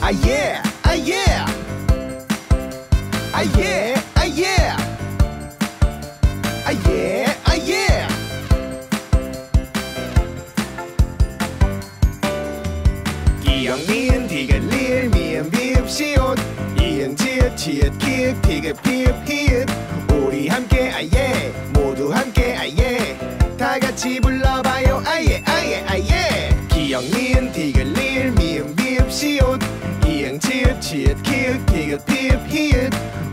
아 yeah, 아 yeah, 아 yeah, 아 yeah, 아 yeah, 아 yeah. 기억 니은 디귿 리을 미음 비읍 시옷 이응 지읒 치읓 기읒 티귿 피읍 히읗 우리 함께 아예 모두 함께 아예 다같이 불러봐요 아예 아예 아예. 기억 니은 디귿 리을 미음 비읍 시옷 이응 지읒 치읓 기읒 티귿 피읍 히읗